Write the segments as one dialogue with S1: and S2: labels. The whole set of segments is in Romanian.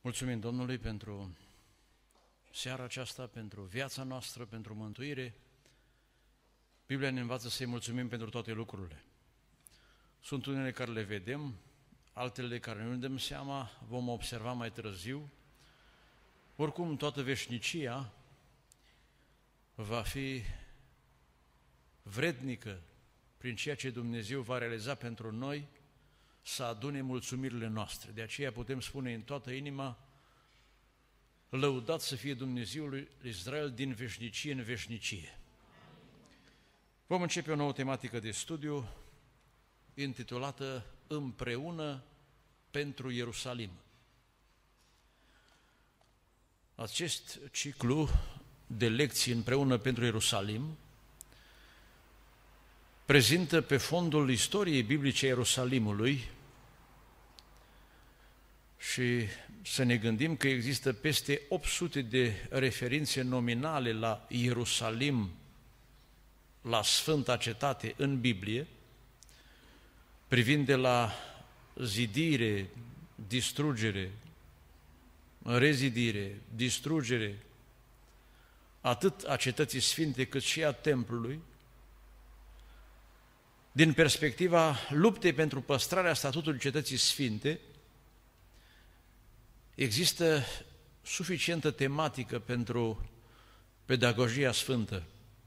S1: Mulțumim Domnului pentru seara aceasta, pentru viața noastră, pentru mântuire. Biblia ne învață să-i mulțumim pentru toate lucrurile. Sunt unele care le vedem, altele care nu ne dăm seama, vom observa mai târziu. Oricum, toată veșnicia va fi vrednică prin ceea ce Dumnezeu va realiza pentru noi, să adune mulțumirile noastre. De aceea putem spune în toată inima: lăudat să fie Dumnezeul lui Israel din veșnicie în veșnicie. Vom începe o nouă tematică de studiu intitulată Împreună pentru Ierusalim. Acest ciclu de lecții Împreună pentru Ierusalim prezintă pe fondul istoriei biblice a Ierusalimului și să ne gândim că există peste 800 de referințe nominale la Ierusalim, la Sfânta Cetate în Biblie, privind de la zidire, distrugere, rezidire, distrugere, atât a Cetății Sfinte cât și a Templului, din perspectiva luptei pentru păstrarea statutului Cetății Sfinte. Există suficientă tematică pentru pedagogia sfântă,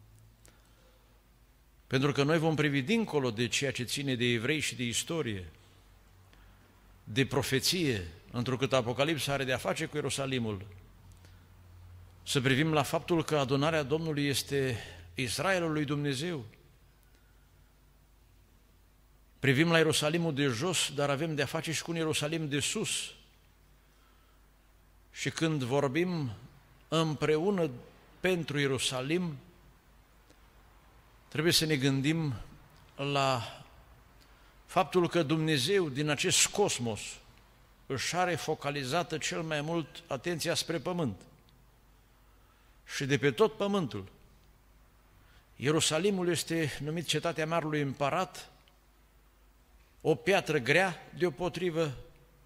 S1: pentru că noi vom privi dincolo de ceea ce ține de evrei și de istorie, de profeție, întrucât Apocalipsa are de-a face cu Ierusalimul, să privim la faptul că adunarea Domnului este Israelul lui Dumnezeu. Privim la Ierusalimul de jos, dar avem de-a face și cu un Ierusalim de sus. Și când vorbim împreună pentru Ierusalim, trebuie să ne gândim la faptul că Dumnezeu din acest cosmos își are focalizată cel mai mult atenția spre pământ. Și de pe tot pământul. Ierusalimul este numit Cetatea Marelui Împărat, o piatră grea deopotrivă.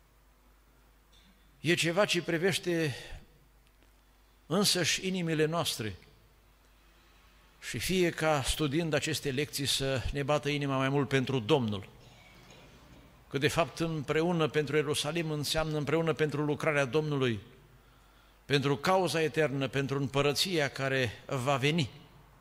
S1: E ceva ce privește însăși inimile noastre. Și fie ca studiind aceste lecții să ne bată inima mai mult pentru Domnul. Că de fapt împreună pentru Ierusalim înseamnă împreună pentru lucrarea Domnului, pentru cauza eternă, pentru împărăția care va veni.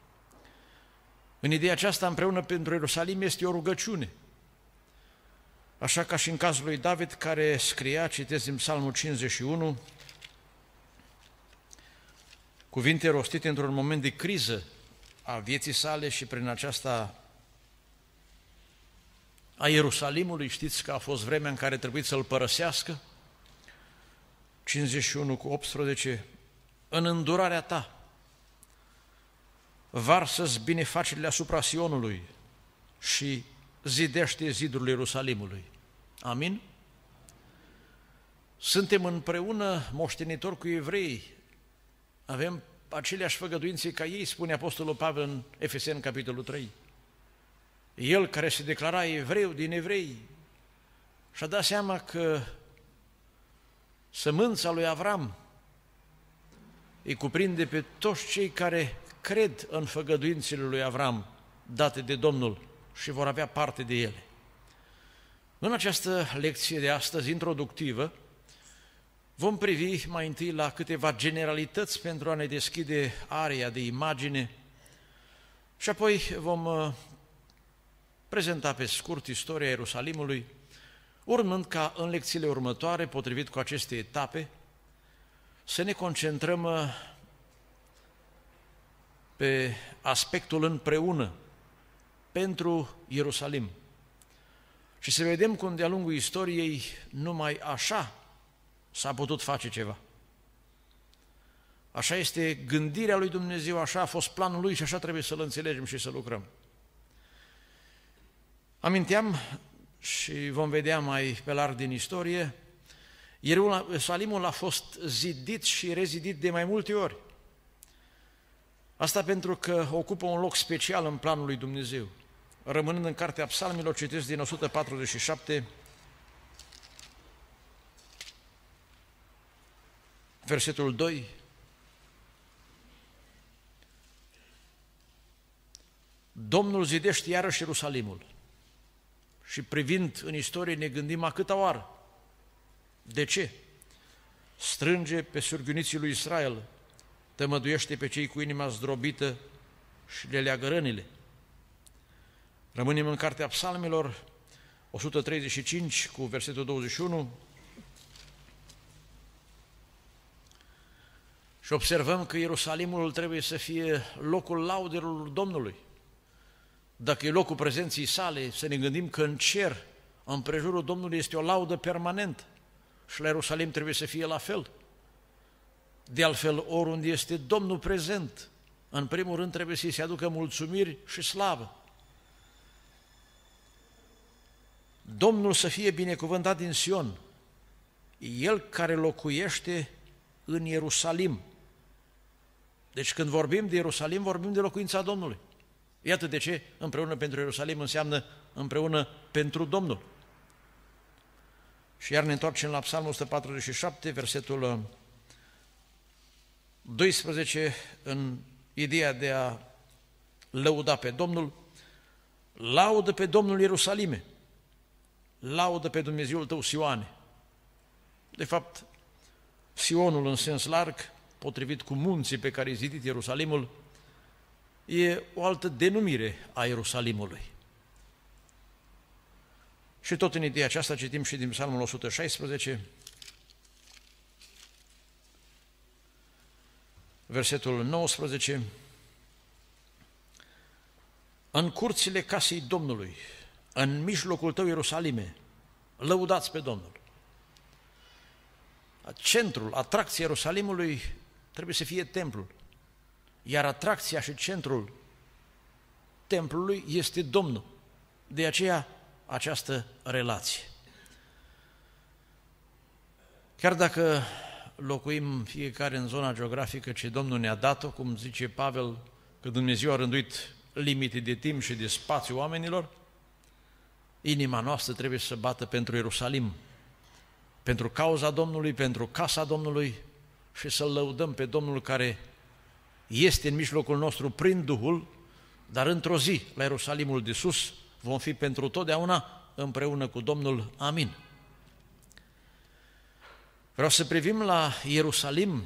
S1: În ideea aceasta, împreună pentru Ierusalim este o rugăciune. Așa ca și în cazul lui David, care scria, citesc din Psalmul 51, cuvinte rostite într-un moment de criză a vieții sale și prin aceasta a Ierusalimului. Știți că a fost vremea în care trebuie să-l părăsească. 51:18, în îndurarea ta varsă-ți binefacerile asupra Sionului și zidește zidurile Ierusalimului. Amin? Suntem împreună moștenitori cu evrei. Avem aceleași făgăduințe ca ei, spune Apostolul Pavel în Efeseni, capitolul 3. El care se declara evreu din evrei și-a dat seama că sămânța lui Avram îi cuprinde pe toți cei care cred în făgăduințele lui Avram date de Domnul și vor avea parte de ele. În această lecție de astăzi, introductivă, vom privi mai întâi la câteva generalități pentru a ne deschide area de imagine și apoi vom prezenta pe scurt istoria Ierusalimului, urmând ca în lecțiile următoare, potrivit cu aceste etape, să ne concentrăm pe aspectul împreună pentru Ierusalim. Și să vedem cum de-a lungul istoriei numai așa s-a putut face ceva. Așa este gândirea lui Dumnezeu, așa a fost planul lui și așa trebuie să-l înțelegem și să lucrăm. Aminteam și vom vedea mai pe larg din istorie, Ierusalimul a fost zidit și rezidit de mai multe ori. Asta pentru că ocupă un loc special în planul lui Dumnezeu. Rămânând în Cartea Psalmilor, citesc din 147, versetul 2. Domnul zidește iarăși Ierusalimul. Și privind în istorie ne gândim a câta oară. De ce? Strânge pe surghiuniții lui Israel, tămăduiește pe cei cu inima zdrobită și le leagă rănile. Rămânem în Cartea Psalmilor, 135, cu versetul 21, și observăm că Ierusalimul trebuie să fie locul laudelor Domnului. Dacă e locul prezenței sale, să ne gândim că în cer, în prejurul Domnului, este o laudă permanentă și la Ierusalim trebuie să fie la fel. De altfel, oriunde este Domnul prezent, în primul rând trebuie să-i se aducă mulțumiri și slavă. Domnul să fie binecuvântat din Sion, El care locuiește în Ierusalim. Deci când vorbim de Ierusalim, vorbim de locuința Domnului. Iată de ce împreună pentru Ierusalim înseamnă împreună pentru Domnul. Și iar ne întoarcem la Psalmul 147, versetul 12, în ideea de a lăuda pe Domnul. Laudă pe Domnul Ierusalime, laudă pe Dumnezeul tău Sioane. De fapt, Sionul în sens larg, potrivit cu munții pe care i-a zidit Ierusalimul, e o altă denumire a Ierusalimului. Și tot în ideea aceasta citim și din Psalmul 116, versetul 19, în curțile casei Domnului, în mijlocul tău, Ierusalime, lăudați pe Domnul. Centrul, atracția Ierusalimului trebuie să fie templul, iar atracția și centrul templului este Domnul. De aceea această relație. Chiar dacă locuim fiecare în zona geografică ce Domnul ne-a dat-o, cum zice Pavel, că Dumnezeu a rânduit limite de timp și de spațiu oamenilor, inima noastră trebuie să bată pentru Ierusalim, pentru cauza Domnului, pentru casa Domnului și să-L lăudăm pe Domnul care este în mijlocul nostru prin Duhul, dar într-o zi, la Ierusalimul de sus, vom fi pentru totdeauna împreună cu Domnul. Amin. Vreau să privim la Ierusalim,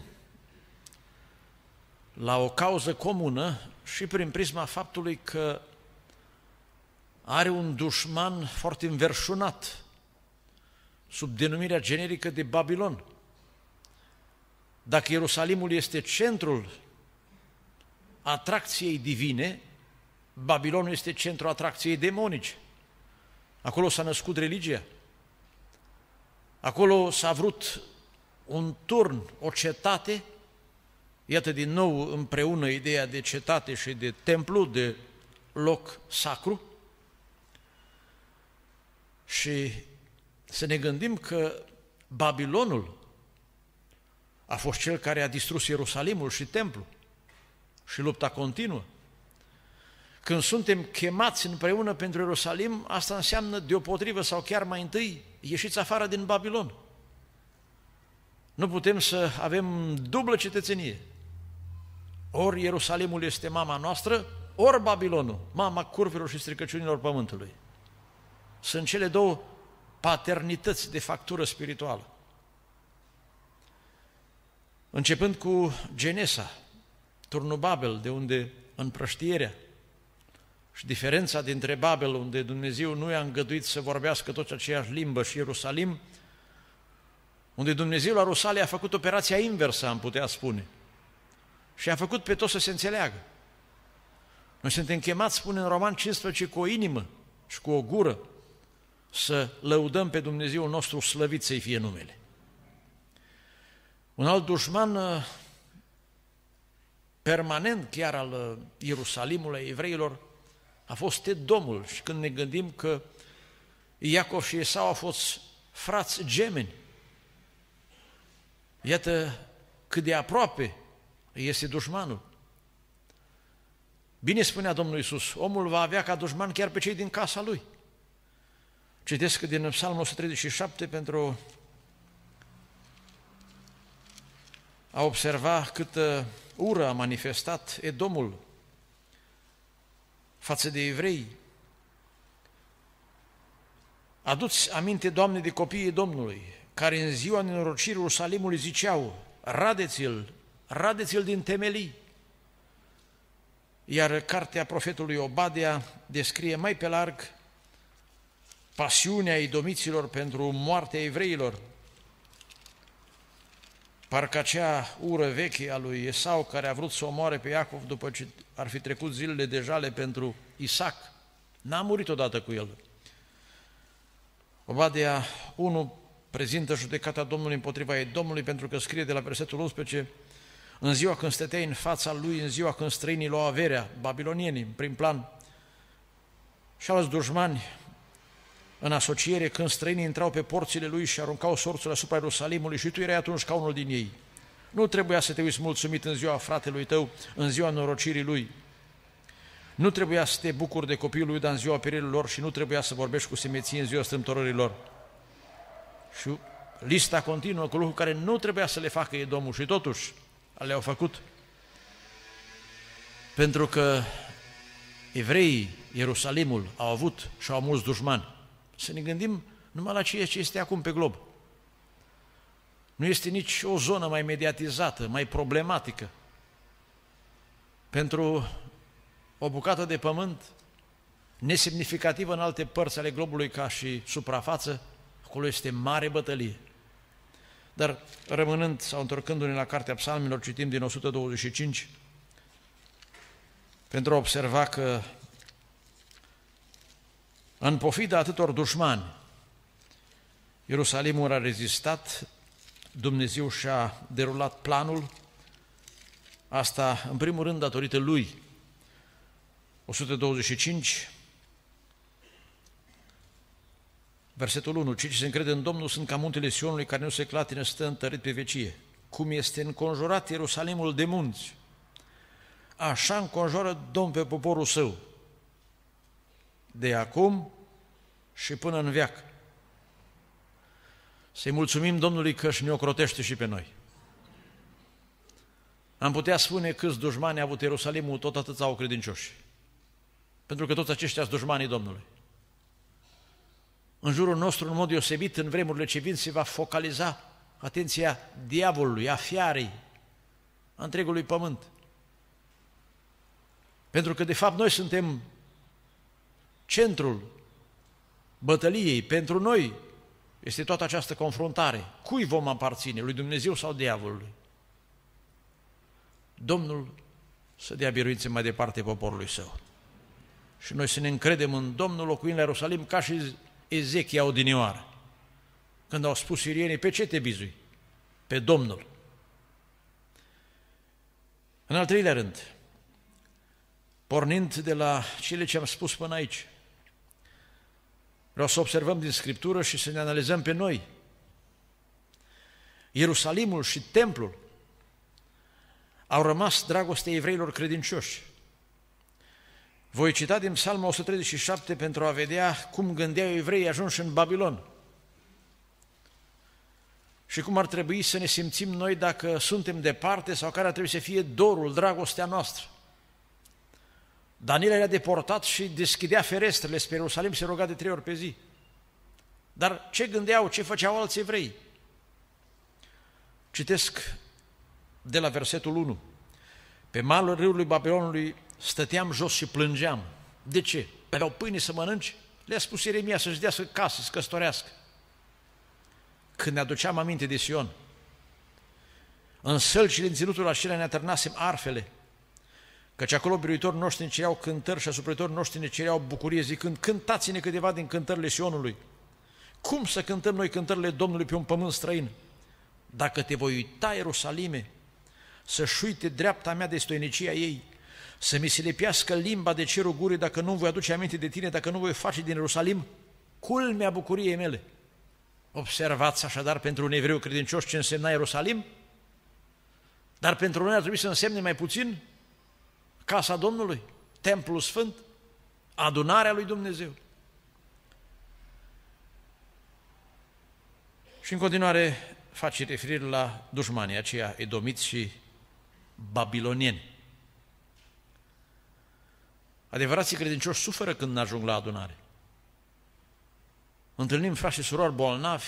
S1: la o cauză comună și prin prisma faptului că are un dușman foarte înverșunat, sub denumirea generică de Babilon. Dacă Ierusalimul este centrul atracției divine, Babilonul este centrul atracției demonice. Acolo s-a născut religia. Acolo s-a vrut un turn, o cetate. Iată din nou împreună ideea de cetate și de templu, de loc sacru. Și să ne gândim că Babilonul a fost cel care a distrus Ierusalimul și templul și lupta continuă. Când suntem chemați împreună pentru Ierusalim, asta înseamnă deopotrivă sau chiar mai întâi, ieșiți afară din Babilon. Nu putem să avem dublă cetățenie. Ori Ierusalimul este mama noastră, ori Babilonul, mama curvilor și stricăciunilor pământului. Sunt cele două paternități de factură spirituală. Începând cu Genesa, turnul Babel, de unde împrăștierea, și diferența dintre Babel, unde Dumnezeu nu i-a îngăduit să vorbească toți aceeași limbă, și Ierusalim, unde Dumnezeu la Rusalia a făcut operația inversă, am putea spune, și a făcut pe toți să se înțeleagă. Noi suntem chemați, spune în Roman 15, cu o inimă și cu o gură să lăudăm pe Dumnezeul nostru, slăvit să-i fie numele. Un alt dușman permanent chiar al Ierusalimului, a evreilor, a fost Edomul. Și când ne gândim că Iacov și Esau au fost frați gemeni, iată cât de aproape este dușmanul. Bine spunea Domnul Iisus, omul va avea ca dușman chiar pe cei din casa lui. Citesc din Psalmul 137 pentru a observa câtă ură a manifestat Edomul față de evrei. Aduți aminte, Doamne, de copiii Domnului, care în ziua nenorocirii Ierusalimului ziceau: radeți-l, radeți-l din temelii. Iar cartea profetului Obadia descrie mai pe larg pasiunea edomiților pentru moartea evreilor. Parcă acea ură veche a lui Esau, care a vrut să omoare pe Iacov după ce ar fi trecut zilele de jale pentru Isaac, n-a murit odată cu el. Obadia 1 prezintă judecata Domnului împotriva Edomului, pentru că scrie de la versetul 11: în ziua când stăteai în fața lui, în ziua când străinii luau averea, babilonienii, prin plan, și alți dușmani în asociere, când străinii intrau pe porțile lui și aruncau sorțul asupra Ierusalimului și tu erai atunci ca unul din ei. Nu trebuia să te uiți mulțumit în ziua fratelui tău, în ziua norocirii lui. Nu trebuia să te bucuri de copilul lui, dar în ziua peririlor lor, și nu trebuia să vorbești cu semeție în ziua strâmtorării lor. Și lista continuă cu lucruri care nu trebuia să le facă Edomul și totuși le-au făcut. Pentru că evreii, Ierusalimul, au avut și au mulți dușmani. Să ne gândim numai la ceea ce este acum pe glob. Nu este nici o zonă mai mediatizată, mai problematică. Pentru o bucată de pământ nesemnificativă în alte părți ale globului ca și suprafață, acolo este mare bătălie. Dar rămânând sau întorcându-ne la Cartea Psalmilor, citim din 125, pentru a observa că în pofida atâtor dușmani, Ierusalimul a rezistat, Dumnezeu și-a derulat planul, asta în primul rând datorită lui. 125, versetul 1: cei ce se încrede în Domnul sunt ca muntele Sionului, care nu se clatină, stă întărit pe vecie. Cum este înconjurat Ierusalimul de munți, așa înconjoară Domnul pe poporul său, de acum și până în veac. Să-i mulțumim Domnului că și ne ocrotește și pe noi. Am putea spune câți dușmani a avut Ierusalimul, tot atâția au credincioși. Pentru că toți aceștia sunt dușmanii Domnului. În jurul nostru, în mod deosebit, în vremurile ce vin, se va focaliza atenția diavolului, a fiarei, a întregului pământ. Pentru că, de fapt, noi suntem centrul bătăliei. Pentru noi este toată această confruntare. Cui vom aparține, lui Dumnezeu sau diavolului? Domnul să dea biruințe mai departe poporului său. Și noi să ne încredem în Domnul, locuind la Ierusalim, ca și Ezechia odinioară, când au spus sirienii: pe ce te bizui? Pe Domnul. În al treilea rând, pornind de la cele ce am spus până aici, vreau să observăm din Scriptură și să ne analizăm pe noi. Ierusalimul și templul au rămas dragostea evreilor credincioși. Voi cita din Psalmul 137 pentru a vedea cum gândeau evreii ajunși în Babilon și cum ar trebui să ne simțim noi dacă suntem departe sau care ar trebui să fie dorul, dragostea noastră. Daniel era deportat și deschidea ferestrele spre Ierusalim, se ruga de 3 ori pe zi. Dar ce gândeau, ce făceau alți evrei? Citesc de la versetul 1. Pe malul râului Babilonului stăteam jos și plângeam. De ce? Aveau pâine să mănânci? Le-a spus Ieremia să-și dea casă, să căsătorească. Când ne aduceam aminte de Sion, în sălcile în ținutul acelea ne atârnasem arfele, căci acolo biruitorii noștri ne cereau cântări și asupritorii noștri ne cereau bucurie, zicând: cântați-ne câteva din cântările Sionului. Cum să cântăm noi cântările Domnului pe un pământ străin? Dacă te voi uita, Ierusalime, să-și uite dreapta mea de stoinicia ei, să mi se lipească limba de cerul gurii, dacă nu voi aduce aminte de tine, dacă nu voi face din Ierusalim culmea bucuriei mele. Observați așadar pentru un evreu credincios ce însemna Ierusalim, dar pentru noi ar trebui să însemne mai puțin casa Domnului, templul sfânt, adunarea lui Dumnezeu. Și în continuare face referire la dușmanii aceia edomiți și babilonieni. Adevărații credincioși suferă când ajung la adunare. Întâlnim frați și surori bolnavi,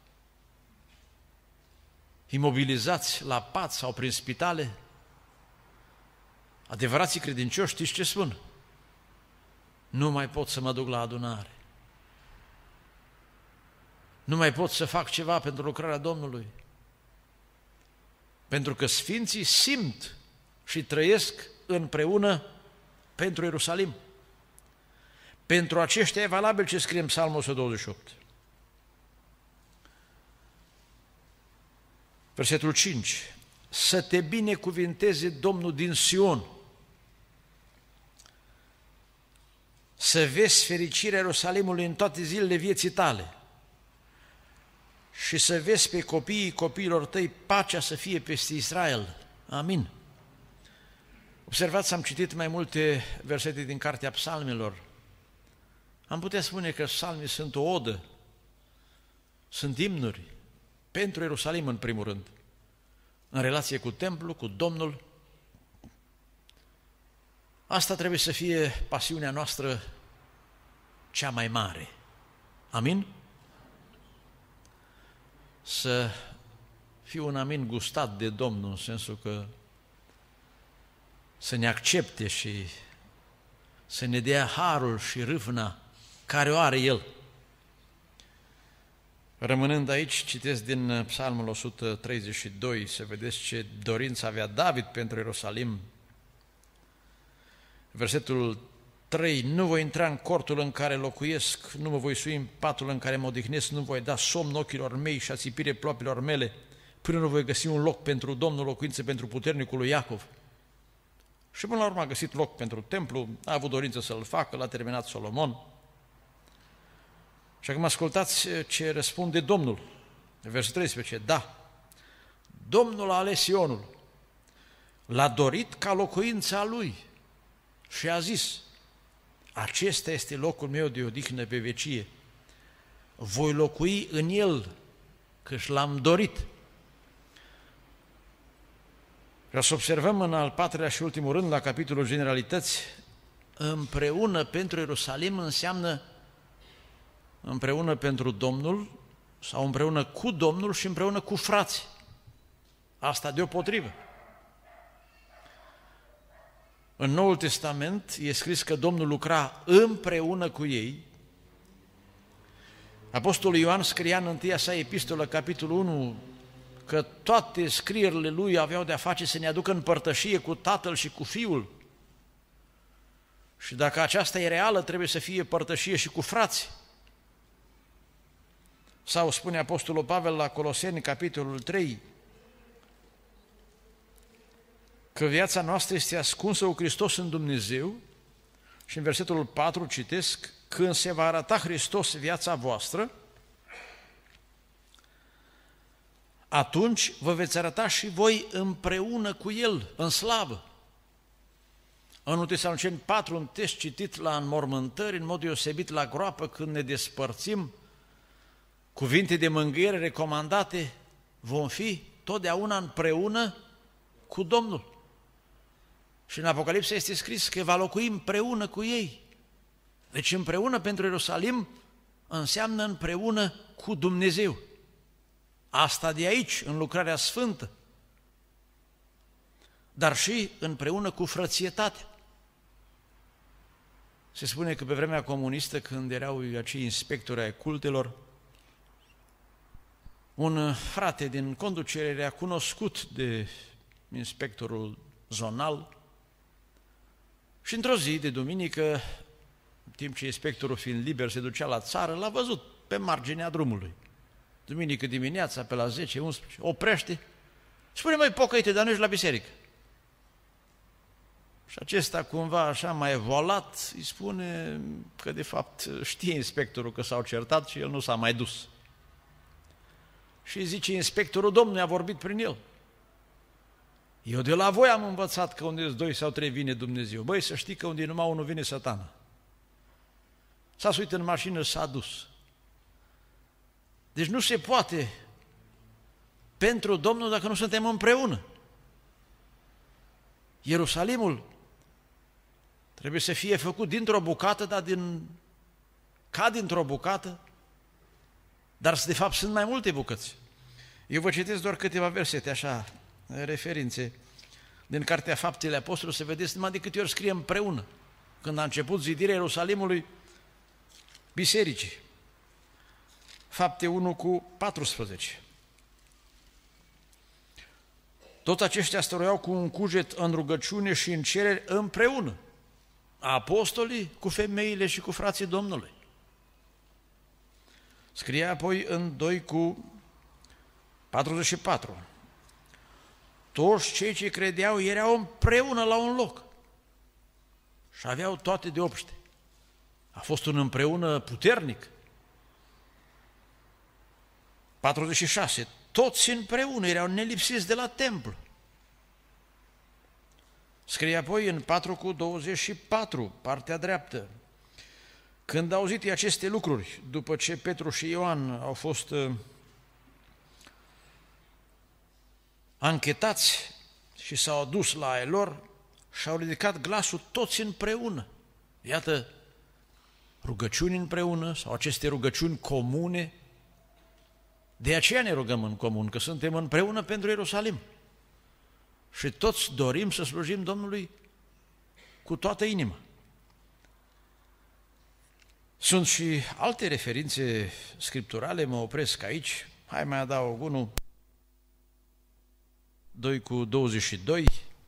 S1: imobilizați la pat sau prin spitale. Adevărații credincioși, știți ce spun? Nu mai pot să mă duc la adunare. Nu mai pot să fac ceva pentru lucrarea Domnului. Pentru că sfinții simt și trăiesc împreună pentru Ierusalim. Pentru aceștia e valabil ce scrie în Psalmul 128. Versetul 5. Să te binecuvinteze Domnul din Sion, să vezi fericirea Ierusalimului în toate zilele vieții tale și să vezi pe copiii copiilor tăi pacea să fie peste Israel. Amin. Observați, am citit mai multe versete din Cartea Psalmilor. Am putea spune că psalmii sunt o odă, sunt imnuri pentru Ierusalim în primul rând, în relație cu templu, cu Domnul. Asta trebuie să fie pasiunea noastră cea mai mare. Amin? Să fiu un amin gustat de Domnul, în sensul că să ne accepte și să ne dea harul și râvna care o are El. Rămânând aici, citesc din Psalmul 132, să vedeți ce dorință avea David pentru Ierusalim. Versetul 3, nu voi intra în cortul în care locuiesc, nu mă voi sui în patul în care mă odihnesc, nu voi da somn ochilor mei și ațipire ploapilor mele, până nu voi găsi un loc pentru Domnul, locuință pentru puternicul lui Iacov. Și până la urmă a găsit loc pentru templu, a avut dorință să-l facă, l-a terminat Solomon. Și acum ascultați ce răspunde Domnul. Versetul 13, da, Domnul a ales Sionul, l-a dorit ca locuința lui și a zis, acesta este locul meu de odihnă pe vecie, voi locui în el, căci l-am dorit. Vreau să observăm în al patrulea și ultimul rând, la capitolul generalități, împreună pentru Ierusalim înseamnă împreună pentru Domnul sau împreună cu Domnul și împreună cu frații. Asta deopotrivă. În Noul Testament e scris că Domnul lucra împreună cu ei. Apostolul Ioan scria în întâia sa epistolă, capitolul 1, că toate scrierile lui aveau de-a face să ne aducă în părtășie cu Tatăl și cu Fiul. Și dacă aceasta e reală, trebuie să fie părtășie și cu frații. Sau spune Apostolul Pavel la Coloseni, capitolul 3, că viața noastră este ascunsă cu Hristos în Dumnezeu și în versetul 4 citesc, când se va arăta Hristos viața voastră, atunci vă veți arăta și voi împreună cu El, în slavă. În 1 Tesaloniceni 4, un text citit la înmormântări, în mod deosebit la groapă, când ne despărțim, cuvinte de mângâiere recomandate, vom fi totdeauna împreună cu Domnul. Și în Apocalipsa este scris că va locui împreună cu ei. Deci împreună pentru Ierusalim înseamnă împreună cu Dumnezeu. Asta de aici, în lucrarea sfântă, dar și împreună cu frățietatea. Se spune că pe vremea comunistă, când erau acei inspectori ai cultelor, un frate din conducere era cunoscut de inspectorul zonal și într-o zi de duminică, în timp ce inspectorul fiind liber se ducea la țară, l-a văzut pe marginea drumului. Duminică dimineața, pe la 10-11, oprește, spune, măi, pocăi-te, dar nu ești la biserică. Și acesta cumva așa mai volat îi spune că de fapt știe inspectorul că s-au certat și el nu s-a mai dus. Și zice inspectorul, Domnul a vorbit prin el. Eu de la voi am învățat că unde sunt 2 sau 3 vine Dumnezeu. Băi, să știi că unde numai unul vine Satana. S-a suit în mașină, s-a dus. Deci nu se poate pentru Domnul dacă nu suntem împreună. Ierusalimul trebuie să fie făcut dintr-o bucată, dar ca dintr-o bucată, dar de fapt sunt mai multe bucăți. Eu vă citesc doar câteva versete, așa, referințe din Cartea Faptele Apostolilor, să vedeți numai de câte ori scrie împreună. Când a început zidirea Ierusalimului, bisericii. Fapte 1:14. Toți aceștia stăruiau cu un cuget în rugăciune și în cereri împreună. Apostolii cu femeile și cu frații Domnului. Scria apoi în 2:44. Toți cei ce credeau erau împreună la un loc și aveau toate de obște. A fost un împreună puternic. 46. Toți împreună erau nelipsiți de la templu. Scrie apoi în 4:24, partea dreaptă. Când au auzit aceste lucruri, după ce Petru și Ioan au fost anchetați și s-au adus la ei lor și au ridicat glasul toți împreună. Iată, rugăciuni împreună sau aceste rugăciuni comune. De aceea ne rugăm în comun, că suntem împreună pentru Ierusalim. Și toți dorim să slujim Domnului cu toată inima. Sunt și alte referințe scripturale, mă opresc aici. Hai mai adaug unul, 2:22,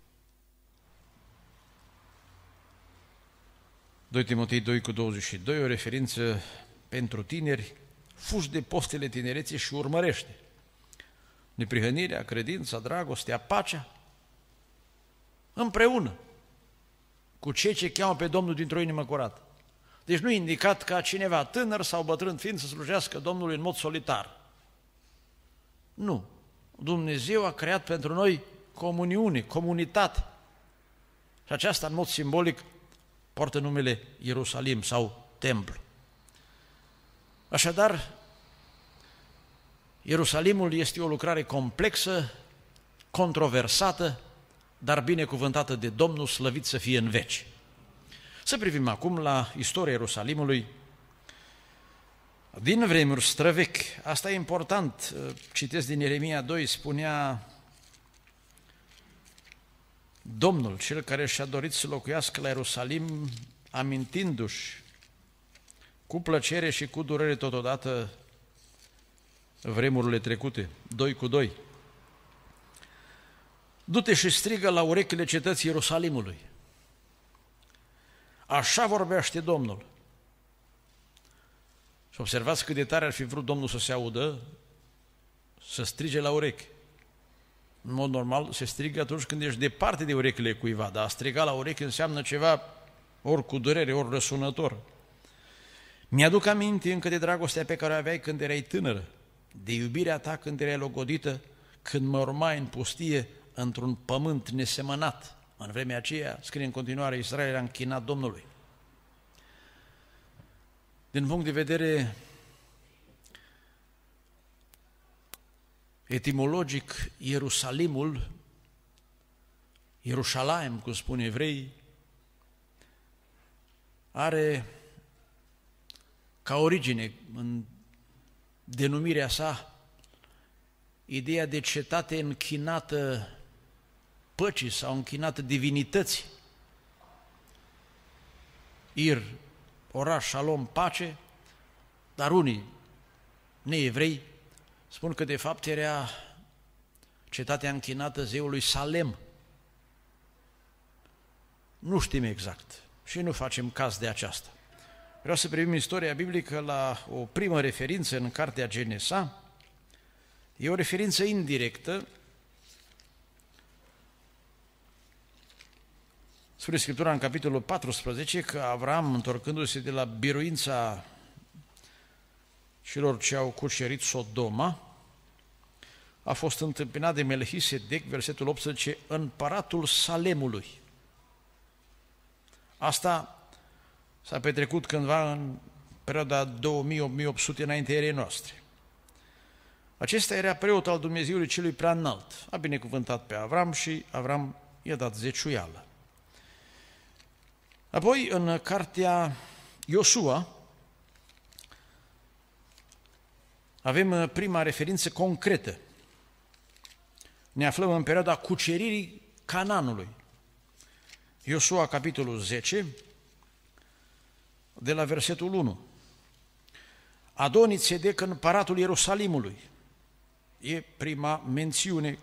S1: 2 Timotei 2:22, o referință pentru tineri. Fugi de postele tinereții și urmărește neprihănirea, credința, dragostea, pacea, împreună cu cei ce cheamă pe Domnul dintr-o inimă curată. Deci nu e indicat ca cineva tânăr sau bătrân fiind să slujească Domnului în mod solitar. Nu. Dumnezeu a creat pentru noi comuniune, comunitate. Și aceasta, în mod simbolic, poartă numele Ierusalim sau Templu. Așadar, Ierusalimul este o lucrare complexă, controversată, dar binecuvântată de Domnul, slăvit să fie în veci. Să privim acum la istoria Ierusalimului din vremuri străvechi. Asta e important. Citesc din Ieremia 2, spunea Domnul, cel care și-a dorit să locuiască la Ierusalim, amintindu-și cu plăcere și cu durere totodată vremurile trecute. 2:2. Du-te și strigă la urechile cetății Ierusalimului. Așa vorbește Domnul. Și observați cât de tare ar fi vrut Domnul să se audă, să strige la urechi. În mod normal se strigă atunci când ești departe de urechile cuiva, dar a striga la urechi înseamnă ceva ori cu durere, ori răsunător. Mi-aduc aminte încă de dragostea pe care o aveai când erai tânără, de iubirea ta când erai logodită, când mă urmai în pustie într-un pământ nesemănat. În vremea aceea, scrie în continuare, Israel era închinat Domnului. Din punct de vedere etimologic, Ierusalimul, Ierușalaim, cum spun evreii, are ca origine, în denumirea sa, ideea de cetate închinată păcii sau închinată divinității. Ir, oraș, șalom, pace, dar unii neevrei spun că de fapt era cetatea închinată zeului Salem. Nu știm exact și nu facem caz de aceasta. Vreau să privim istoria biblică la o primă referință în cartea Genesa. E o referință indirectă. Spune Scriptura în capitolul 14 că Avram, întorcându-se de la biruința celor ce au cucerit Sodoma, a fost întâmpinat de Melchisedec, versetul 18, împăratul Salemului. Asta s-a petrecut cândva în perioada 2000-1800 înaintea erei noastre. Acesta era preot al Dumnezeului celui prea înalt. A binecuvântat pe Avram și Avram i-a dat zeciuială. Apoi, în cartea Iosua, avem prima referință concretă. Ne aflăm în perioada cuceririi Canaanului. Iosua, capitolul 10, de la versetul 1. Adoni-Țedec, împăratul Ierusalimului. E prima mențiune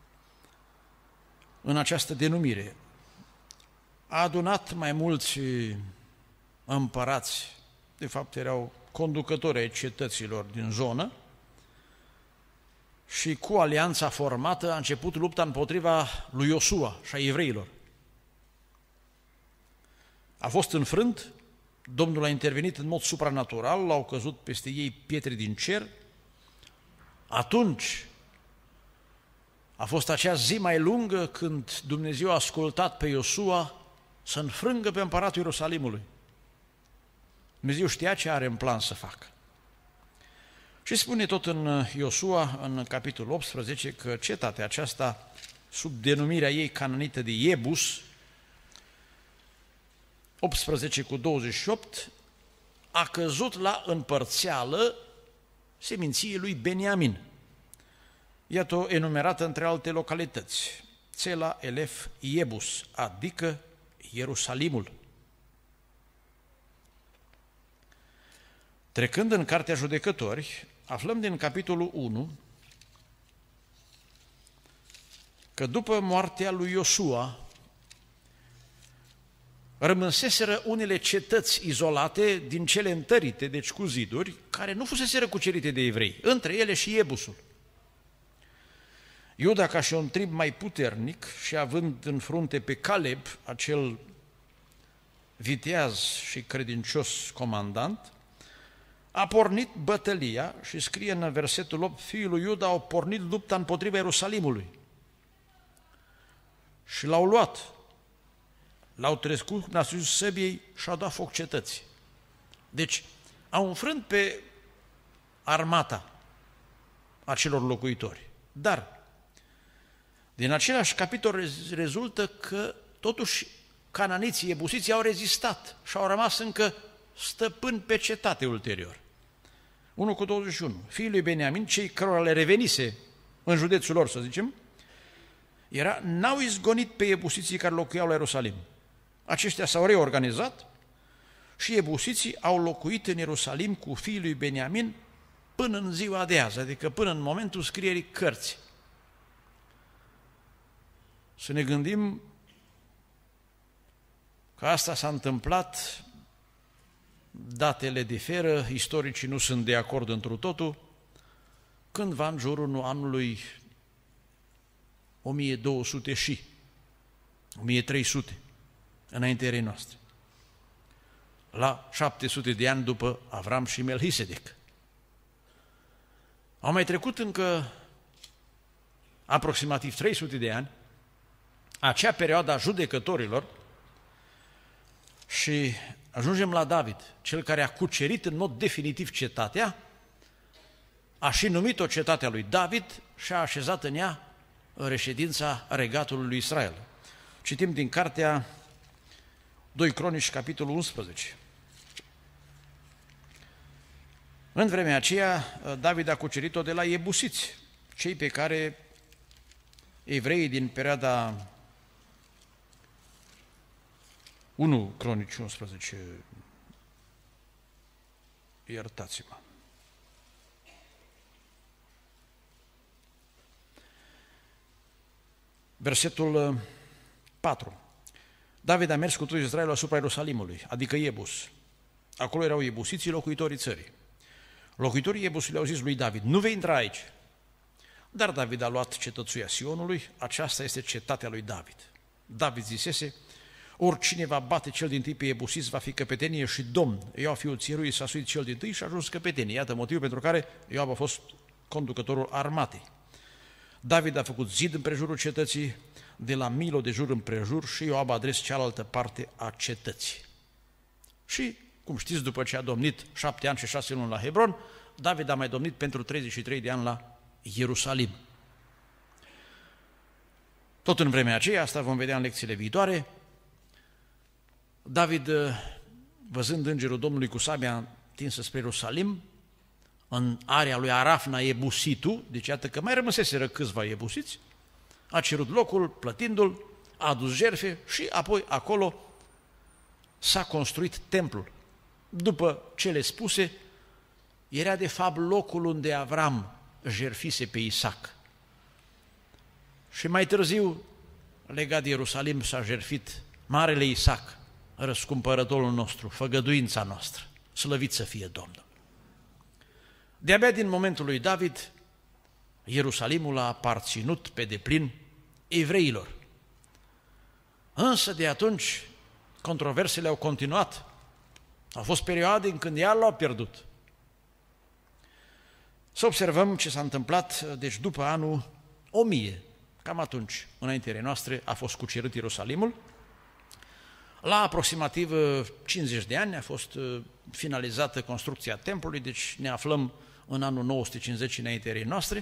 S1: în această denumire. A adunat mai mulți împărați, de fapt erau conducători ai cetăților din zonă, și cu alianța formată a început lupta împotriva lui Iosua și a evreilor. A fost înfrânt, Domnul a intervenit în mod supranatural, l-au căzut peste ei pietre din cer. Atunci a fost acea zi mai lungă când Dumnezeu a ascultat pe Iosua să înfrângă pe împăratul Ierusalimului. Dumnezeu știa ce are în plan să facă. Și spune tot în Iosua, în capitolul 18, că cetatea aceasta, sub denumirea ei cananită de Iebus, 18:28, a căzut la împărțeală seminției lui Beniamin. Iată-o enumerată între alte localități. Țela, Elef, Iebus, adică Ierusalimul. Trecând în Cartea Judecători, aflăm din capitolul 1 că după moartea lui Iosua rămânseseră unele cetăți izolate din cele întărite, deci cu ziduri, care nu fuseseră cucerite de evrei, între ele și Iebusul. Iuda, ca și un trib mai puternic și având în frunte pe Caleb, acel viteaz și credincios comandant, a pornit bătălia și scrie în versetul 8, fiul lui Iuda au pornit lupta împotriva Ierusalimului și l-au luat, l-au trescut cu nasul săbiei și au dat foc cetății. Deci au înfrânt pe armata acelor locuitori. Dar din același capitol rezultă că totuși cananiții, ebusiții au rezistat și au rămas încă stăpâni pe cetate ulterior. 1:21. Fiii lui Beniamin, cei cărora le revenise în județul lor, să zicem, n-au izgonit pe ebusiții care locuiau la Ierusalim. Aceștia s-au reorganizat și ebusiții au locuit în Ierusalim cu fiii lui Beniamin până în ziua de azi, adică până în momentul scrierii cărții. Să ne gândim că asta s-a întâmplat, datele diferă, istoricii nu sunt de acord întru totul, cândva în jurul anului 1200 și 1300, înaintea erei noastre, la 700 de ani după Avram și Melchisedec. Au mai trecut încă aproximativ 300 de ani, acea perioadă a judecătorilor, și ajungem la David, cel care a cucerit în mod definitiv cetatea, a și numit-o cetatea lui David și a așezat în ea reședința regatului lui Israel. Citim din cartea 2 Cronici, capitolul 11. În vremea aceea, David a cucerit-o de la iebusiți, cei pe care evreii din perioada 1 Cronici 11, iertați-mă. Versetul 4. David a mers cu tot Israelul asupra Ierusalimului, adică Iebus. Acolo erau iebusiții, locuitorii țării. Locuitorii Iebusului au zis lui David, nu vei intra aici. Dar David a luat cetățuia Sionului, aceasta este cetatea lui David. David zisese, oricine va bate cel dintâi pe iebusiți va fi căpetenie și domn. Ioab, fiul Țirui, s-a suit cel dintâi și a ajuns căpetenie. Iată motivul pentru care Ioab a fost conducătorul armatei. David a făcut zid împrejurul cetății, de la Milo de jur împrejur, și Ioab a adres cealaltă parte a cetății. Și, cum știți, după ce a domnit 7 ani și 6 luni la Hebron, David a mai domnit pentru 33 de ani la Ierusalim. Tot în vremea aceea, asta vom vedea în lecțiile viitoare, David, văzând îngerul Domnului cu sabia întinsă spre Ierusalim, în area lui Arafna Iebusitul, deci iată că mai rămăseseră câțiva iebusiți, a cerut locul, plătindu-l, a adus jertfe și apoi acolo s-a construit templul. După cele spuse, era de fapt locul unde Avram jertfise pe Isaac. Și mai târziu, legat de Ierusalim, s-a jertfit Marele Isaac, răscumpărătorul nostru, făgăduința noastră, slăvit să fie Domnul. De-abia din momentul lui David, Ierusalimul a aparținut pe deplin evreilor. Însă de atunci controversele au continuat. Au fost perioade în când iar l-au pierdut. Să observăm ce s-a întâmplat, deci după anul 1000, cam atunci, înaintele noastre, a fost cucerit Ierusalimul. La aproximativ 50 de ani a fost finalizată construcția templului, deci ne aflăm în anul 950 înaintele noastre.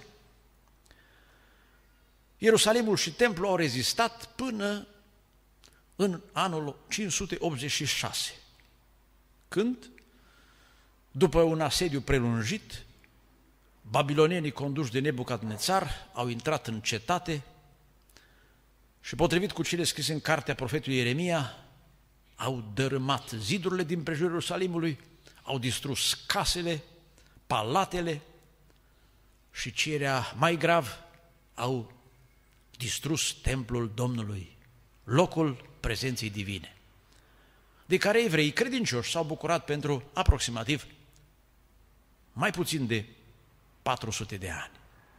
S1: Ierusalimul și templul au rezistat până în anul 586, când, după un asediu prelungit, babilonienii conduși de Nebucadnețar au intrat în cetate și, potrivit cu cele scrise în cartea profetului Ieremia, au dărâmat zidurile din prejurul Ierusalimului, au distrus casele, palatele și, ce era mai grav, au distrus templul Domnului, locul prezenței divine, de care evreii credincioși s-au bucurat pentru aproximativ mai puțin de 400 de ani.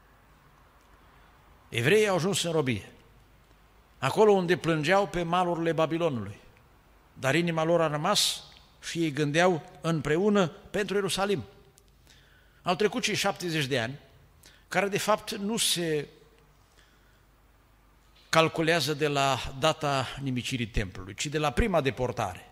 S1: Evreii au ajuns în robie, acolo unde plângeau pe malurile Babilonului, dar inima lor a rămas și ei gândeau împreună pentru Ierusalim. Au trecut cei 70 de ani, care de fapt nu se calculează de la data nimicirii templului, ci de la prima deportare.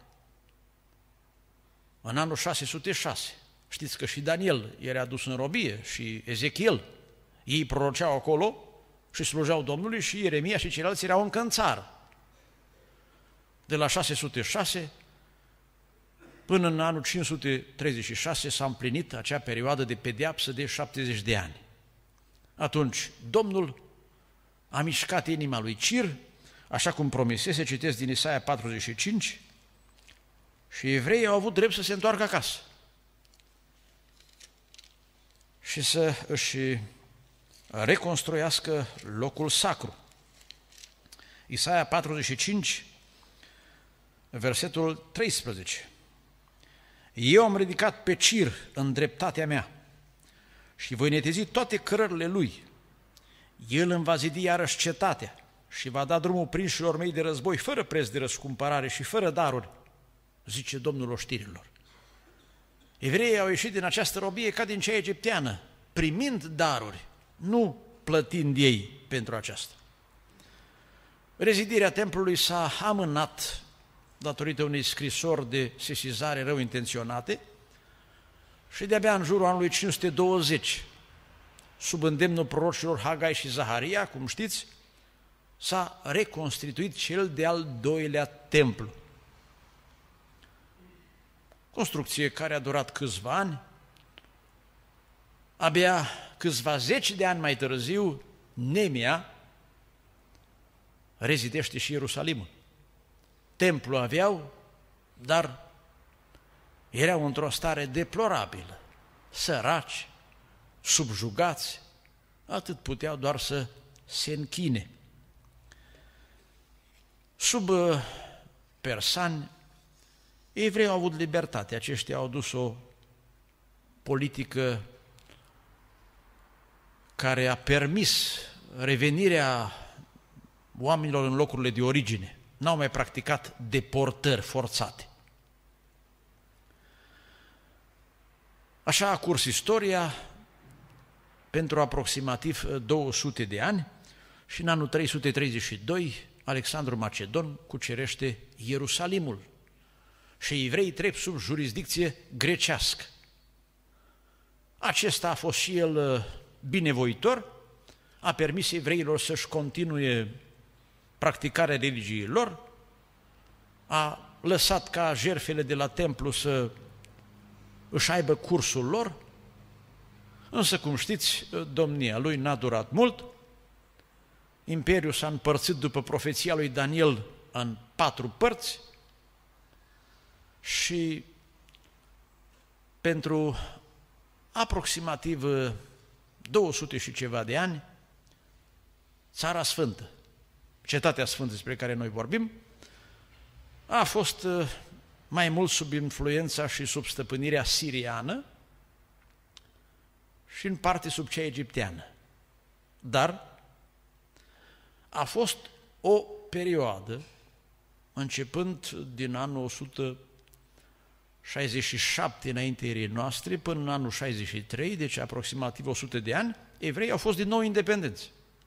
S1: În anul 606, știți că și Daniel era adus în robie și Ezechiel, ei proroceau acolo și slujeau Domnului și Ieremia și ceilalți erau încă în țară. De la 606 până în anul 536 s-a împlinit acea perioadă de pedeapsă de 70 de ani. Atunci Domnul a mișcat inima lui Cir, așa cum promisese, citesc din Isaia 45, și evreii au avut drept să se întoarcă acasă și să își reconstruiască locul sacru. Isaia 45, versetul 13. Eu am ridicat pe Cir în dreptatea mea și voi netezi toate cărările lui. El îmi va zidi iarăși cetatea și va da drumul prinșilor mei de război, fără preț de răscumpărare și fără daruri, zice Domnul oștirilor. Evreii au ieșit din această robie ca din cea egipteană, primind daruri, nu plătind ei pentru aceasta. Rezidirea templului s-a amânat datorită unei scrisori de sesizare rău intenționate și de-abia în jurul anului 520, sub îndemnul prorocilor Hagai și Zaharia, cum știți, s-a reconstituit cel de-al doilea templu. Construcție care a durat câțiva ani, abia câțiva zeci de ani mai târziu, Nemia rezidește și Ierusalimul. Templu aveau, dar erau într-o stare deplorabilă, săraci, subjugați, atât puteau doar să se închine. Sub persani, evreii au avut libertate, aceștia au dus o politică care a permis revenirea oamenilor în locurile de origine. N-au mai practicat deportări forțate. Așa a curs istoria pentru aproximativ 200 de ani și în anul 332 Alexandru Macedon cucerește Ierusalimul și evrei trec sub jurisdicție grecească. Acesta a fost și el binevoitor, a permis evreilor să-și continue practicarea religiei lor, a lăsat ca jertfele de la templu să își aibă cursul lor, însă, cum știți, domnia lui n-a durat mult. Imperiul s-a împărțit după profeția lui Daniel în 4 părți și pentru aproximativ 200 și ceva de ani, Țara Sfântă, Cetatea Sfântă despre care noi vorbim, a fost mai mult sub influența și sub stăpânirea siriană și în parte sub cea egipteană. Dar a fost o perioadă, începând din anul 167 înaintea erei noastre până în anul 63, deci aproximativ 100 de ani, evreii au fost din nou independenți.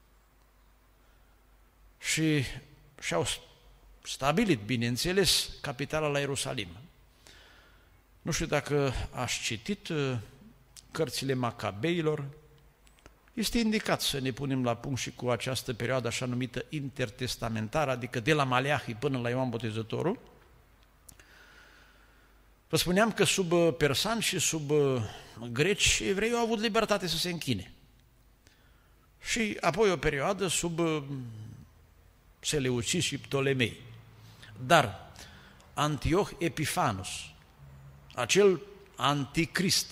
S1: Și și-au stabilit, bineînțeles, capitala la Ierusalim. Nu știu dacă ați citit cărțile Macabeilor, este indicat să ne punem la punct și cu această perioadă așa numită intertestamentară, adică de la Maleahi până la Ioan Botezătorul. Vă spuneam că sub persani și sub greci, evreii au avut libertate să se închine. Și apoi o perioadă sub Seleucizi și Ptolemei. Dar Antioch Epifanus, acel anticrist,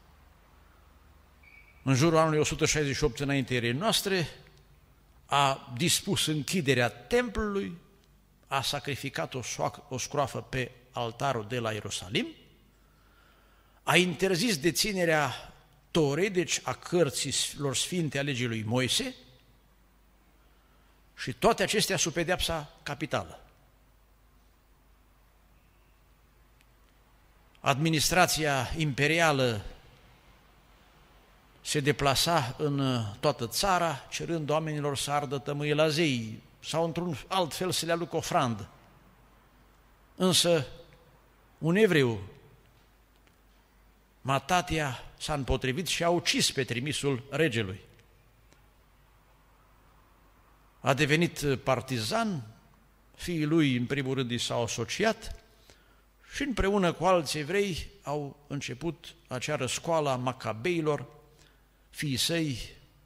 S1: în jurul anului 168 înaintea erei noastre, a dispus închiderea templului, a sacrificat o scroafă pe altarul de la Ierusalim, a interzis deținerea Torei, deci a cărților sfinte a legii lui Moise, și toate acestea sub pedeapsa capitală. Administrația imperială se deplasa în toată țara, cerând oamenilor să ardă tămâie la zei sau într-un alt fel să le aducă ofrandă. Însă un evreu, Matatia, s-a împotrivit și a ucis pe trimisul regelui. A devenit partizan, fiii lui în primul rând i s-au asociat și împreună cu alți evrei au început acea răscoală a Macabeilor, fiii săi,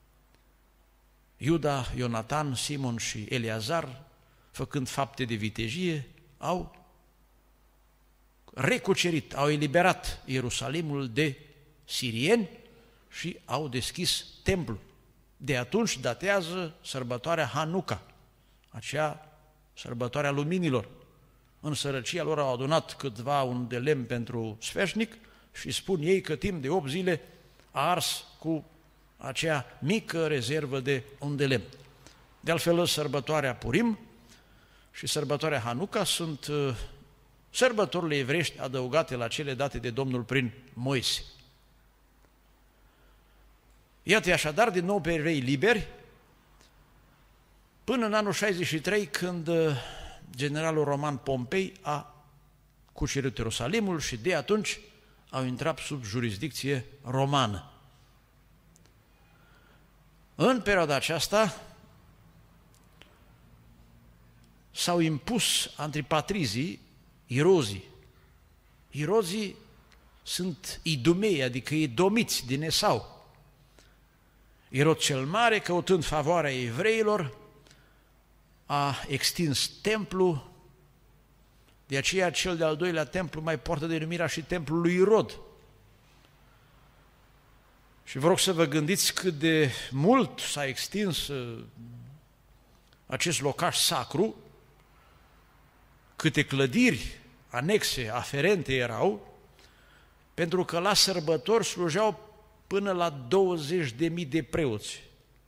S1: Iuda, Ionatan, Simon și Eleazar, făcând fapte de vitejie, au recucerit, au eliberat Ierusalimul de sirieni și au deschis templul. De atunci datează sărbătoarea Hanuca, acea sărbătoare a luminilor. În sărăcia lor au adunat câtva un de lemn pentru sfeșnic și spun ei că timp de 8 zile a ars cu acea mică rezervă de un de lemn. De altfel, sărbătoarea Purim și sărbătoarea Hanuca sunt sărbătorile evreiești adăugate la cele date de Domnul prin Moise. Iată așadar din nou pe evrei liberi, până în anul 63, când generalul roman Pompei a cucerit Ierusalimul și de atunci au intrat sub jurisdicție romană. În perioada aceasta s-au impus antipatrizii, irozii. Irozii sunt idumei, adică edomiți din Esau. Irod cel Mare, căutând favoarea evreilor, a extins templu, de aceea cel de-al doilea templu mai poartă denumirea și templul lui Irod. Și vă rog să vă gândiți cât de mult s-a extins acest locaș sacru, câte clădiri anexe, aferente erau, pentru că la sărbători slujeau până la 20.000 de preoți.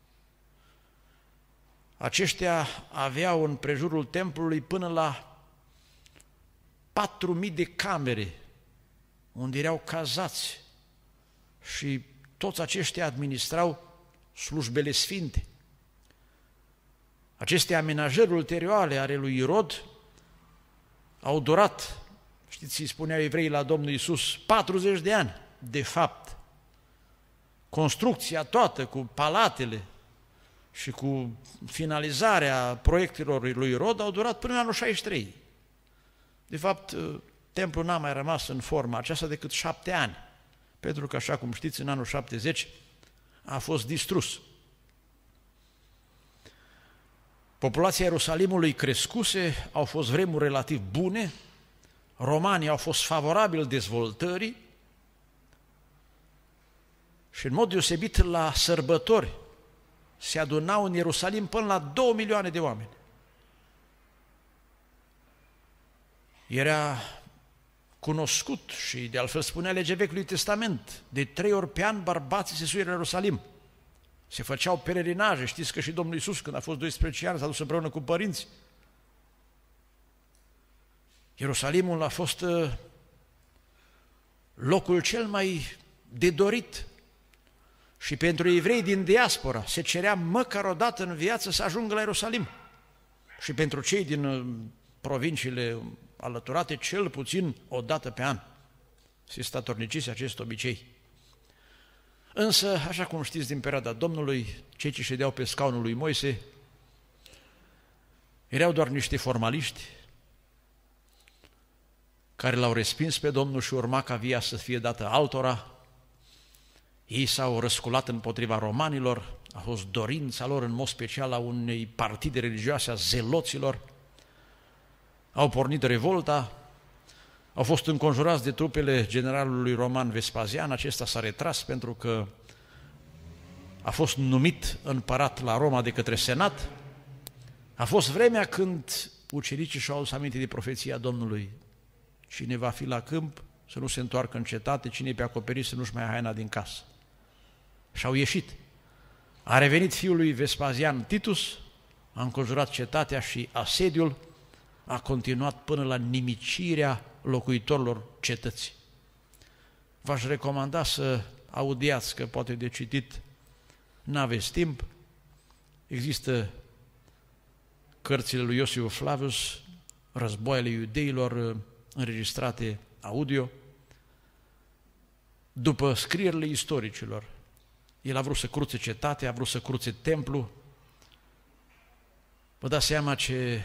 S1: Aceștia aveau în prejurul templului până la 4.000 de camere, unde erau cazați și toți aceștia administrau slujbele sfinte. Aceste amenajări ulterioare ale lui Irod au durat, știți, îi spuneau evreii la Domnul Iisus, 40 de ani. De fapt, construcția toată, cu palatele și cu finalizarea proiectelor lui Irod, au durat până în anul 63. De fapt, templul n-a mai rămas în forma aceasta decât 7 ani, pentru că, așa cum știți, în anul 70 a fost distrus. Populația Ierusalimului crescuse, au fost vremuri relativ bune, romanii au fost favorabili dezvoltării și în mod deosebit la sărbători se adunau în Ierusalim până la 2 milioane de oameni. Era cunoscut și de altfel spunea legea Vechiului Testament, de 3 ori pe an bărbații se suiră în Ierusalim. Se făceau pelerinaje, știți că și Domnul Iisus, când a fost 12 ani, s-a dus împreună cu părinți. Ierusalimul a fost locul cel mai de dorit și pentru evrei din diaspora se cerea măcar o dată în viață să ajungă la Ierusalim. Și pentru cei din provinciile alăturate, cel puțin o dată pe an se statornicise acest obicei. Însă, așa cum știți din perioada Domnului, cei ce ședeau pe scaunul lui Moise erau doar niște formaliști care l-au respins pe Domnul și urma ca via să fie dată altora. Ei s-au răsculat împotriva romanilor, a fost dorința lor în mod special a unei partide religioase a zeloților, au pornit revolta, au fost înconjurați de trupele generalului roman Vespasian, acesta s-a retras pentru că a fost numit împărat la Roma de către senat. A fost vremea când ucenicii și-au adus aminte de profeția Domnului: cine va fi la câmp să nu se întoarcă în cetate, cine e pe acoperit să nu-și mai ia haina din casă. Și-au ieșit. A revenit fiul lui Vespasian, Titus, a înconjurat cetatea și asediul a continuat până la nimicirea locuitorilor cetății. V-aș recomanda să audiați, că poate de citit n-aveți timp. Există cărțile lui Iosif Flavius, Războaiele iudeilor, înregistrate audio. După scrierile istoricilor, el a vrut să cruțe cetatea, a vrut să cruțe templu. Vă dați seama ce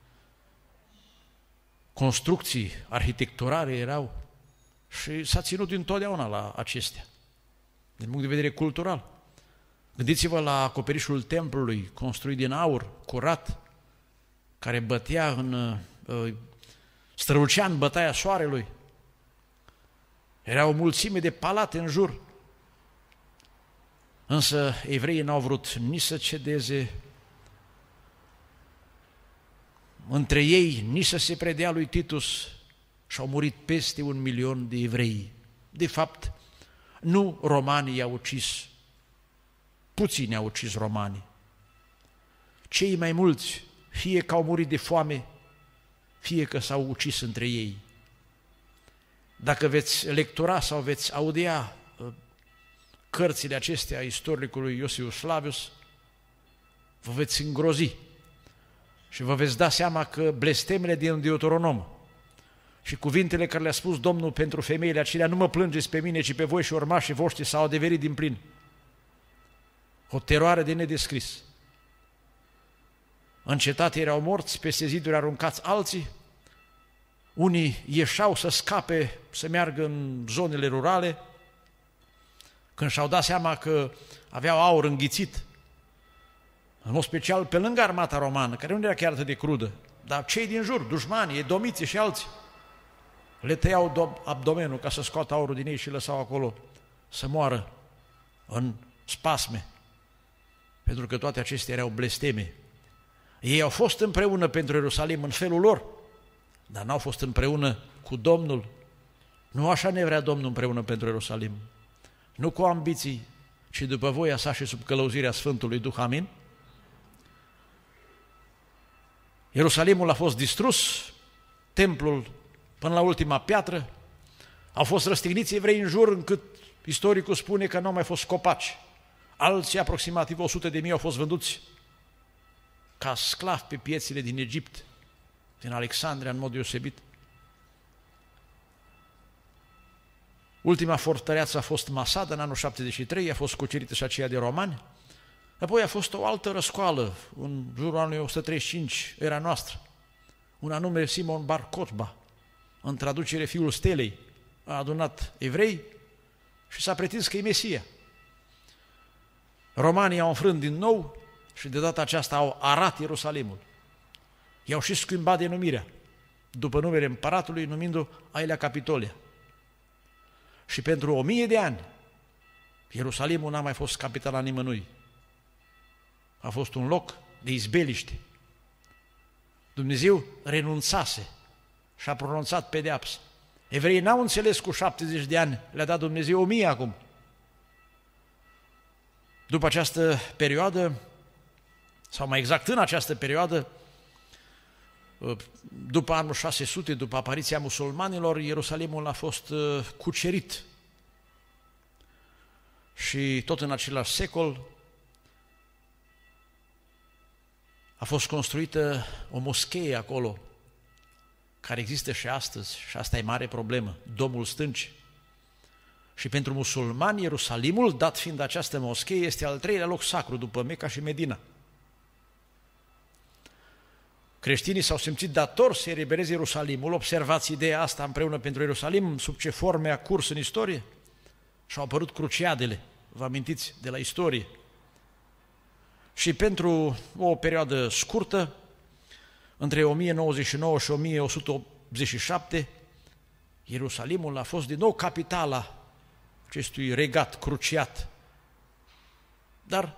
S1: construcții arhitecturale erau și s-a ținut dintotdeauna la acestea, din punct de vedere cultural. Gândiți-vă la acoperișul templului, construit din aur, curat, care bătea strălucea în bătaia soarelui. Era o mulțime de palate în jur. Însă evreii n-au vrut nici să cedeze între ei, nici să se predea lui Titus, și au murit peste 1 milion de evrei. De fapt, nu romanii i-au ucis, puțini au ucis romanii. Cei mai mulți, fie că au murit de foame, fie că s-au ucis între ei. Dacă veți lectura sau veți audia cărțile acestea a istoricului Iosif Flavius, vă veți îngrozi și vă veți da seama că blestemele din Deuteronom și cuvintele care le-a spus Domnul pentru femeile acelea: nu mă plângeți pe mine, ci pe voi și urmașii voștri, s-au adeverit din plin. O teroare de nedescris. În cetate erau morți, peste ziduri aruncați alții, unii ieșeau să scape, să meargă în zonele rurale, când și-au dat seama că aveau aur înghițit, în mod special pe lângă armata romană, care nu era chiar atât de crudă, dar cei din jur, dușmanii, edomiții și alții, le tăiau abdomenul ca să scoată aurul din ei și lăsau acolo să moară în spasme, pentru că toate acestea erau blesteme. Ei au fost împreună pentru Ierusalim în felul lor, dar n-au fost împreună cu Domnul. Nu așa ne vrea Domnul împreună pentru Ierusalim. Nu cu ambiții, ci după voia sa și sub călăuzirea Sfântului Duh. Amin? Ierusalimul a fost distrus, templul până la ultima piatră, au fost răstigniți evrei în jur, încât istoricul spune că nu au mai fost copaci. Alții, aproximativ 100.000, au fost vânduți ca sclavi pe piețile din Egipt, din Alexandria în mod deosebit. Ultima fortăreață a fost Masada în anul 73, a fost cucerită și aceea de romani. Apoi a fost o altă răscoală în jurul anului 135, era noastră. Un anume Simon Bar Kokhba, în traducere fiul stelei, a adunat evrei și s-a pretins că e Mesia. Romanii au înfrânt din nou și de data aceasta au arat Ierusalimul. I-au și schimbat denumirea, după numele împăratului, numindu-o Aelia Capitolia. Și pentru 1000 de ani, Ierusalimul n-a mai fost capitala nimănui. A fost un loc de izbeliște. Dumnezeu renunțase și a pronunțat pedeapsă. Evreii n-au înțeles cu 70 de ani, le-a dat Dumnezeu 1000 acum. După această perioadă, sau mai exact în această perioadă, după anul 600, după apariția musulmanilor, Ierusalimul a fost cucerit. Și tot în același secol a fost construită o moschee acolo, care există și astăzi, și asta e mare problemă, Domul Stâncii. Și pentru musulmani, Ierusalimul, dat fiind această moschee, este al 3-lea loc sacru după Meca și Medina. Creștinii s-au simțit datori să elibereze Ierusalimul. Observați ideea asta împreună pentru Ierusalim, sub ce forme a curs în istorie. Și au apărut cruciadele, vă amintiți, de la istorie. Și pentru o perioadă scurtă, între 1099 și 1187, Ierusalimul a fost din nou capitala acestui regat cruciat. Dar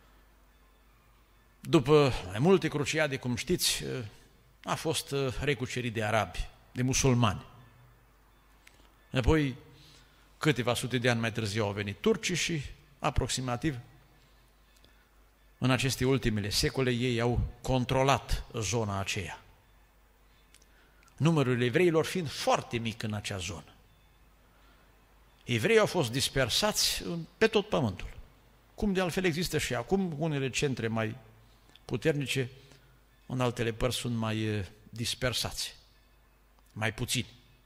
S1: după mai multe cruciade, cum știți, a fost recucerit de arabi, de musulmani. Apoi, câteva sute de ani mai târziu au venit turcii și aproximativ în aceste ultimele secole ei au controlat zona aceea. Numărul evreilor fiind foarte mic în acea zonă. Evreii au fost dispersați pe tot pământul. Cum de altfel există și acum unele centre mai puternice, în altele părți sunt mai dispersați, mai puțini.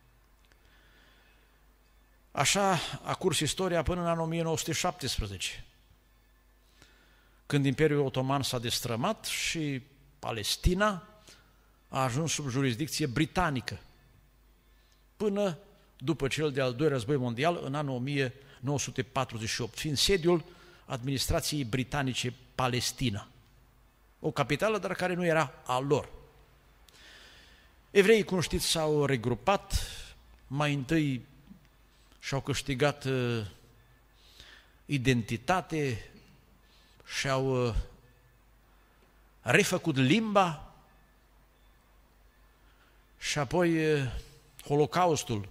S1: Așa a curs istoria până în anul 1917, când Imperiul Otoman s-a destrămat și Palestina a ajuns sub jurisdicție britanică, până după cel de-al doilea război mondial, în anul 1948, fiind sediul administrației britanice Palestina. O capitală, dar care nu era a lor. Evreii, cum știți, s-au regrupat, mai întâi și-au câștigat identitate, și-au refăcut limba și apoi Holocaustul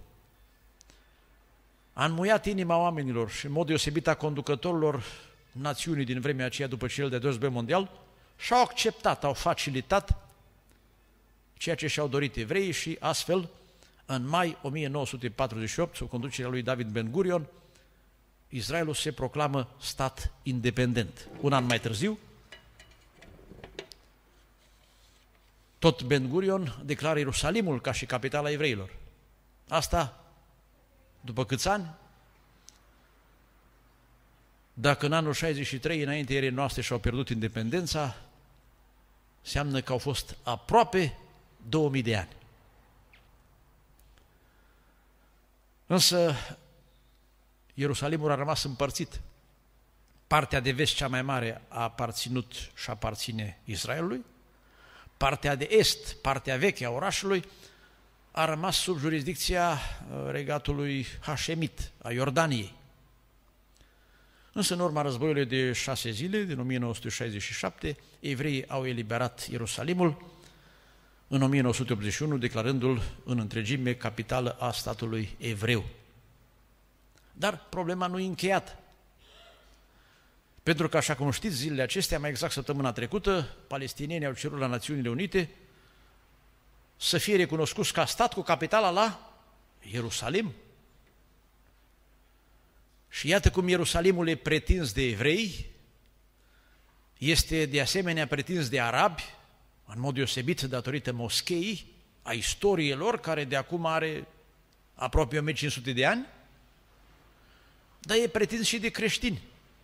S1: a înmuiat inima oamenilor și în mod deosebit a conducătorilor națiunii din vremea aceea după cel de-al doilea război mondial și-au acceptat, au facilitat ceea ce și-au dorit evreii și astfel în mai 1948, sub conducerea lui David Ben Gurion, Israelul se proclamă stat independent. Un an mai târziu, tot Ben Gurion declară Ierusalimul ca și capitala evreilor. Asta, după câți ani? Dacă în anul 63, înainte erei noastre, și-au pierdut independența, înseamnă că au fost aproape 2000 de ani. Însă, Ierusalimul a rămas împărțit. Partea de vest, cea mai mare, a aparținut și aparține Israelului. Partea de est, partea veche a orașului, a rămas sub jurisdicția regatului Hașemit, a Iordaniei. Însă, în urma războiului de 6 zile, din 1967, evreii au eliberat Ierusalimul în 1981, declarându-l în întregime capitală a statului evreu. Dar problema nu e încheiată. Pentru că, așa cum știți, zilele acestea, mai exact săptămâna trecută, palestinienii au cerut la Națiunile Unite să fie recunoscuți ca stat cu capitala la Ierusalim. Și iată cum Ierusalimul e pretins de evrei, este de asemenea pretins de arabi, în mod deosebit datorită moscheii, a istoriei lor, care de acum are aproape 1500 de ani, dar e pretins și de creștini.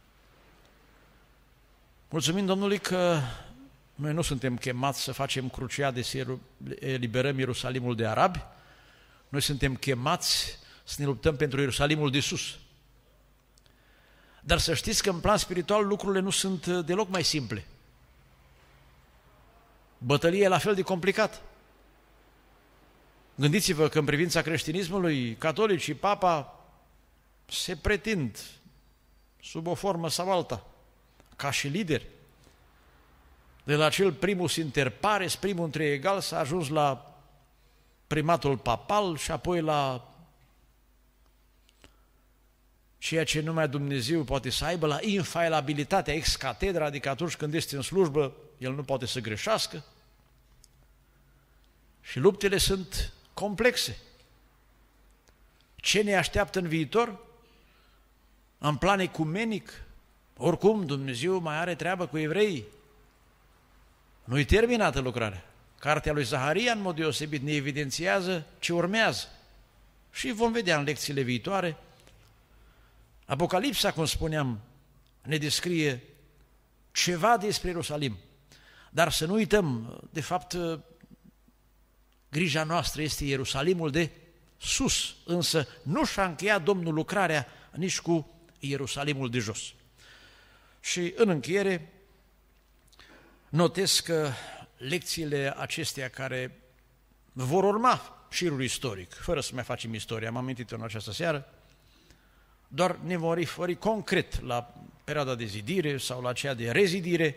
S1: Mulțumim Domnului că noi nu suntem chemați să facem cruciade, să eliberăm Ierusalimul de arabi, noi suntem chemați să ne luptăm pentru Ierusalimul de sus. Dar să știți că în plan spiritual lucrurile nu sunt deloc mai simple. Bătălia e la fel de complicată. Gândiți-vă că în privința creștinismului, catolicii, papa se pretind sub o formă sau alta, ca și lideri. De la acel primus inter pares, primul între egali, s-a ajuns la primatul papal și apoi la ceea ce numai Dumnezeu poate să aibă, la infailabilitatea ex catedra, adică atunci când este în slujbă, el nu poate să greșească. Și luptele sunt complexe. Ce ne așteaptă în viitor? În plan ecumenic, oricum Dumnezeu mai are treabă cu evreii. Nu-i terminată lucrarea. Cartea lui Zaharia, în mod deosebit, ne evidențiază ce urmează. Și vom vedea în lecțiile viitoare. Apocalipsa, cum spuneam, ne descrie ceva despre Ierusalim. Dar să nu uităm, de fapt, grija noastră este Ierusalimul de sus, însă nu și-a încheiat Domnul lucrarea nici cu Ierusalimul de jos. Și în încheiere, notez că lecțiile acestea care vor urma șirul istoric, fără să mai facem istoria, am amintit-o în această seară, doar ne vom referi concret la perioada de zidire sau la cea de rezidire,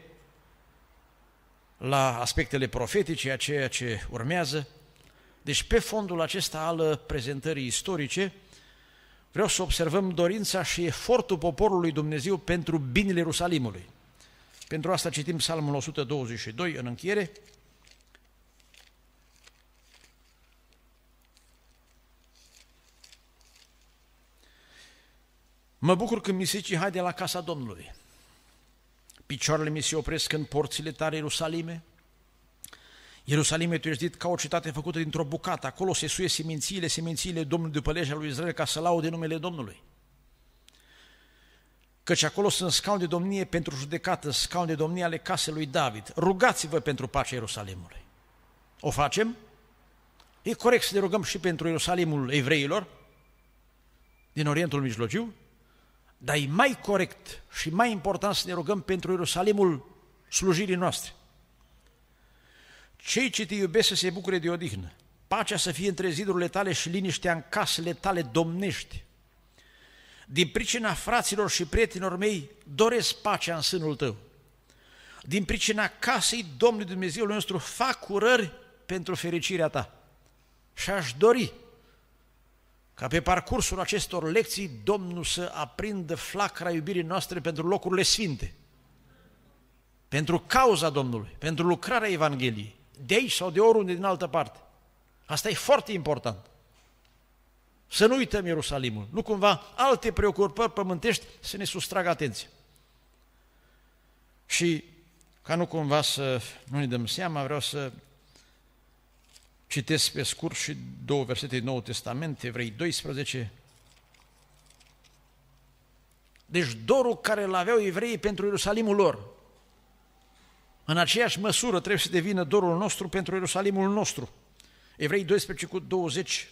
S1: la aspectele profetice, a ceea ce urmează. Deci pe fondul acesta al prezentării istorice vreau să observăm dorința și efortul poporului Dumnezeu pentru binele Ierusalimului. Pentru asta citim Psalmul 122 în încheiere. Mă bucur când mi se zice, haide la casa Domnului. Picioarele mi se opresc în porțile tale, Ierusalime. Ierusalime, tu ești dit ca o cetate făcută dintr-o bucată. Acolo se suie semințiile Domnului după legea lui Israel, ca să laude numele Domnului. Căci acolo sunt scaune de domnie pentru judecată, scaune de domnie ale casei lui David. Rugați-vă pentru pacea Ierusalimului. O facem? E corect să ne rugăm și pentru Ierusalimul evreilor din Orientul Mijlociu, dar e mai corect și mai important să ne rugăm pentru Ierusalimul slujirii noastre. Cei ce te iubesc să se bucure de odihnă, pacea să fie între zidurile tale și liniștea în casele tale domnești. Din pricina fraților și prietenilor mei, doresc pacea în sânul tău. Din pricina casei Domnului Dumnezeului nostru, fac urări pentru fericirea ta. Și aș dori ca pe parcursul acestor lecții Domnul să aprindă flacăra iubirii noastre pentru locurile sfinte, pentru cauza Domnului, pentru lucrarea Evangheliei, de aici sau de oriunde din altă parte. Asta e foarte important. Să nu uităm Ierusalimul, nu cumva alte preocupări pământești să ne sustragă atenția. Și ca nu cumva să nu ne dăm seama, vreau să citesc pe scurt și două versete din Noul Testament, Evrei 12. Deci dorul care îl aveau evreii pentru Ierusalimul lor, în aceeași măsură trebuie să devină dorul nostru pentru Ierusalimul nostru. Evrei 12 cu 20.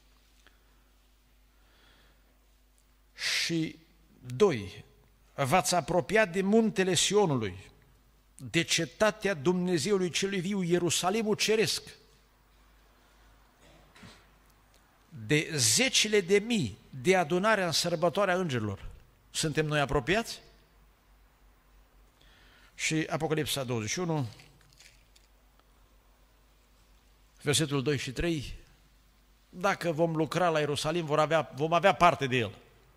S1: Și 2. V-ați apropiat de muntele Sionului, de cetatea Dumnezeului celui viu, Ierusalimul ceresc, de zecile de mii de adunarea în sărbătoarea îngerilor. Suntem noi apropiați? Și Apocalipsa 21, versetul 2 și 3, dacă vom lucra la Ierusalim, vom avea parte de el.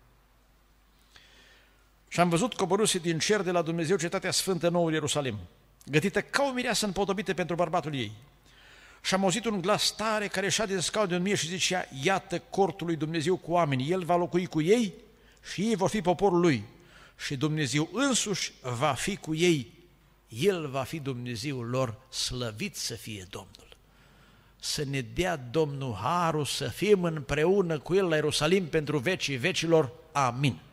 S1: Și am văzut coborâse din cer de la Dumnezeu cetatea sfântă, noul Ierusalim, gătită ca o mireasă împodobită pentru bărbatul ei. Și am auzit un glas tare care ieșea din scaun de înmie și zicea, iată cortul lui Dumnezeu cu oamenii, El va locui cu ei și ei vor fi poporul Lui. Și Dumnezeu însuși va fi cu ei, El va fi Dumnezeul lor, slăvit să fie Domnul. Să ne dea Domnul harul să fim împreună cu El la Ierusalim pentru vecii vecilor. Amin.